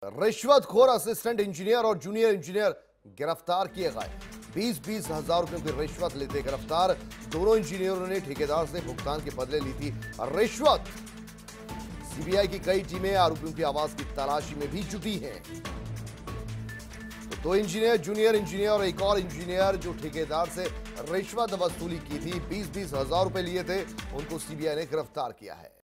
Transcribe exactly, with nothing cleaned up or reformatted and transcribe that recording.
रिश्वतखोर assistant engineer और junior engineer गिरफ्तार किए गए। बीस बीस हजार रुपए की रिश्वत लेते गिरफ्तार। दोनों इंजीनियरों ने ठेकेदार से भुगतान के बदले ली थी रिश्वत। सीबीआई की कई टीमें आरोपियों की आवाज की तलाशी में भी जुटी हैं। तो दो इंजीनियर, जूनियर इंजीनियर और एक और इंजीनियर जो ठेकेदार से रिश्वत वसूली की थी, बीस बीस हजार रुपए लिए थे, उनको सीबीआई ने गिरफ्तार किया है।